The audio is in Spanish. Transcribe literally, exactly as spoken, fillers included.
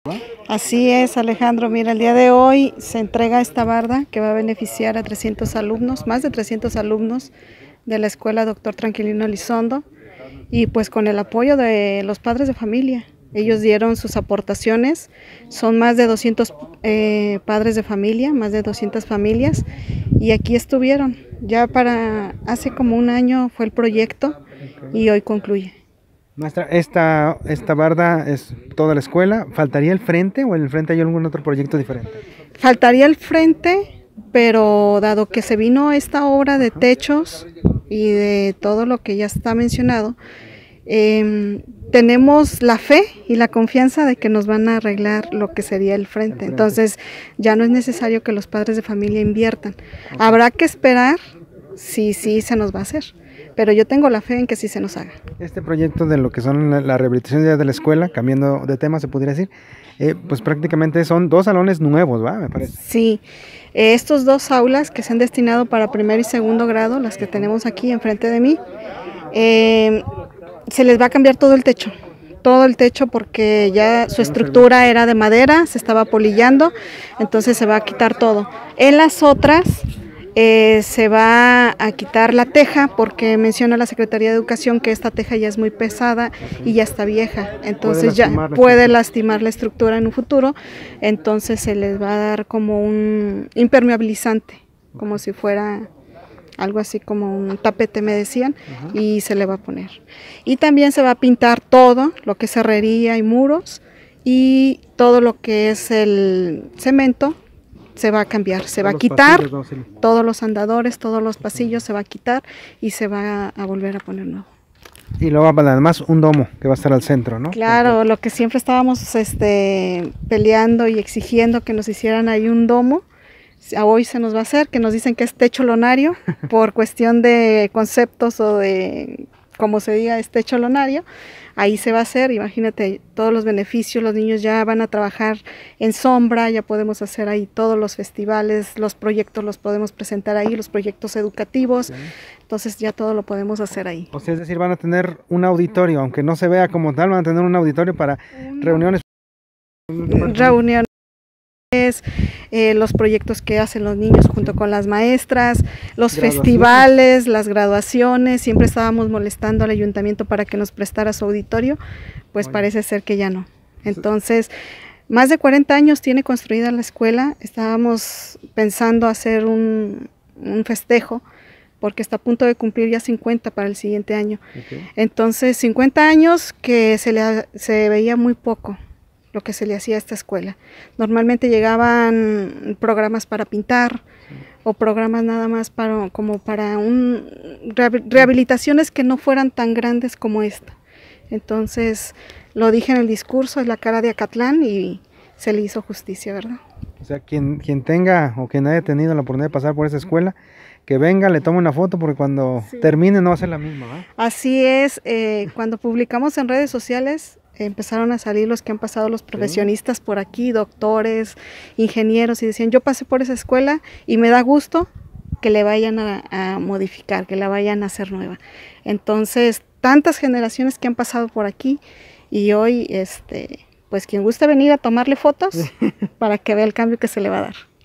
Así es, Alejandro. Mira, el día de hoy se entrega esta barda que va a beneficiar a trescientos alumnos, más de trescientos alumnos de la escuela Doctor Tranquilino Elizondo, y pues con el apoyo de los padres de familia. Ellos dieron sus aportaciones, son más de doscientos eh, padres de familia, más de doscientas familias, y aquí estuvieron. Ya para hace como un año fue el proyecto y hoy concluye. Maestra, esta, esta barda es toda la escuela. ¿Faltaría el frente o en el frente hay algún otro proyecto diferente? Faltaría el frente, pero dado que se vino esta obra de techos y de todo lo que ya está mencionado, eh, tenemos la fe y la confianza de que nos van a arreglar lo que sería el frente. Entonces ya no es necesario que los padres de familia inviertan. Habrá que esperar si sí se nos va a hacer, pero yo tengo la fe en que sí se nos haga. Este proyecto de lo que son la, la rehabilitación de la escuela, cambiando de tema se podría decir, eh, pues prácticamente son dos salones nuevos, ¿va? Me parece. Sí, eh, estos dos aulas que se han destinado para primer y segundo grado, las que tenemos aquí enfrente de mí, eh, se les va a cambiar todo el techo. todo el techo porque ya su estructura era de madera, se estaba polillando, entonces se va a quitar todo. En las otras eh, se va a quitar la teja porque menciona la Secretaría de Educación que esta teja ya es muy pesada y ya está vieja, entonces ya puede lastimar la estructura en un futuro, entonces se les va a dar como un impermeabilizante, como si fuera algo así como un tapete, me decían, uh-huh. Y se le va a poner. Y también se va a pintar todo, lo que es herrería y muros, y todo lo que es el cemento se va a cambiar, se va a quitar, todos los andadores, todos los pasillos se va a quitar y se va a volver a poner nuevo. Y luego además un domo que va a estar al centro, ¿no? Claro, lo que siempre estábamos este, peleando y exigiendo que nos hicieran ahí un domo, hoy se nos va a hacer, que nos dicen que es techo lonario, por cuestión de conceptos o de, como se diga, es techo lonario, ahí se va a hacer, imagínate todos los beneficios, los niños ya van a trabajar en sombra, ya podemos hacer ahí todos los festivales, los proyectos los podemos presentar ahí, los proyectos educativos, okay. Entonces ya todo lo podemos hacer ahí. O sea, es decir, van a tener un auditorio, aunque no se vea como tal, van a tener un auditorio para un... reuniones. Reuniones. Eh, los proyectos que hacen los niños junto con las maestras, los festivales, las graduaciones, siempre estábamos molestando al ayuntamiento para que nos prestara su auditorio, pues Oye. Parece ser que ya no. Entonces, más de cuarenta años tiene construida la escuela, estábamos pensando hacer un, un festejo, porque está a punto de cumplir ya cincuenta para el siguiente año. Okay. Entonces, cincuenta años que se, le, se veía muy poco lo que se le hacía a esta escuela. Normalmente llegaban programas para pintar, sí. O programas nada más para, como para un, rehabilitaciones que no fueran tan grandes como esta. Entonces, lo dije en el discurso, es la cara de Acatlán y se le hizo justicia, ¿verdad? O sea, quien, quien tenga o quien haya tenido la oportunidad de pasar por esa escuela, que venga, le tome una foto porque cuando sí. termine no va a ser la misma, ¿verdad? Así es, eh, cuando publicamos en redes sociales, empezaron a salir los que han pasado, los profesionistas por aquí, doctores, ingenieros, y decían, yo pasé por esa escuela y me da gusto que le vayan a, a modificar, que la vayan a hacer nueva. Entonces, tantas generaciones que han pasado por aquí y hoy, este, pues quien guste venir a tomarle fotos para que vea el cambio que se le va a dar.